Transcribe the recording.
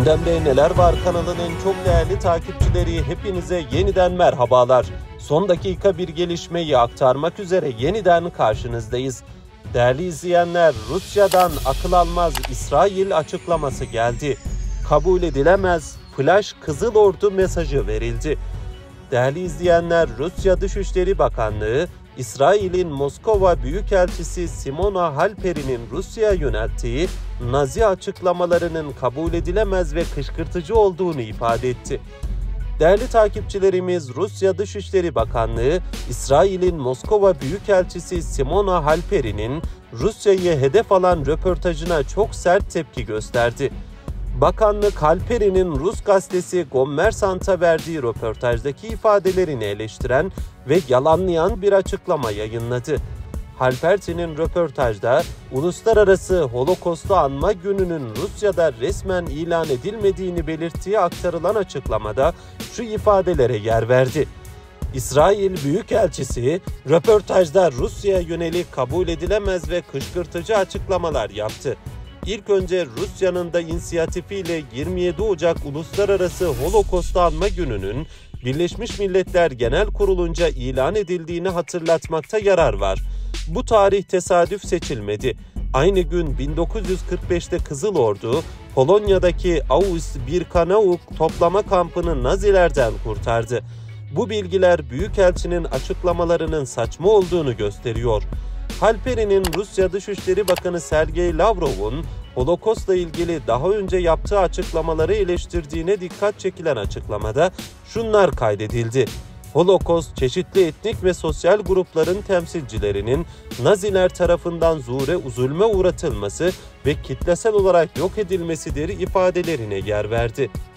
Gündemde Neler Var kanalının çok değerli takipçileri, hepinize yeniden merhabalar. Son dakika bir gelişmeyi aktarmak üzere yeniden karşınızdayız. Değerli izleyenler, Rusya'dan akıl almaz İsrail açıklaması geldi. Kabul edilemez Flash Kızıl Ordu mesajı verildi. Değerli izleyenler, Rusya Dışişleri Bakanlığı, İsrail'in Moskova Büyükelçisi Simona Halperi'nin Rusya'ya yönelttiği Nazi açıklamalarının kabul edilemez ve kışkırtıcı olduğunu ifade etti. Değerli takipçilerimiz, Rusya Dışişleri Bakanlığı, İsrail'in Moskova Büyükelçisi Simona Halperi'nin Rusya'yı hedef alan röportajına çok sert tepki gösterdi. Bakanlık, Halperi'nin Rus gazetesi Kommersant'a verdiği röportajdaki ifadelerini eleştiren ve yalanlayan bir açıklama yayınladı. Halperi'nin röportajda Uluslararası Holocaust'u Anma Günü'nün Rusya'da resmen ilan edilmediğini belirttiği aktarılan açıklamada şu ifadelere yer verdi. İsrail Büyükelçisi röportajda Rusya'ya yönelik kabul edilemez ve kışkırtıcı açıklamalar yaptı. İlk önce Rusya'nın da inisiyatifiyle 27 Ocak Uluslararası Holocaust'u Anma Günü'nün Birleşmiş Milletler Genel Kurulu'nca ilan edildiğini hatırlatmakta yarar var. Bu tarih tesadüf seçilmedi. Aynı gün 1945'te Kızıl Ordu, Polonya'daki Auschwitz-Birkenau toplama kampını Nazilerden kurtardı. Bu bilgiler Büyükelçinin açıklamalarının saçma olduğunu gösteriyor. Halperi'nin Rusya Dışişleri Bakanı Sergey Lavrov'un Holocaust'la ilgili daha önce yaptığı açıklamaları eleştirdiğine dikkat çekilen açıklamada şunlar kaydedildi. Holocaust, çeşitli etnik ve sosyal grupların temsilcilerinin Naziler tarafından zulme uğratılması ve kitlesel olarak yok edilmesidir ifadelerine yer verdi.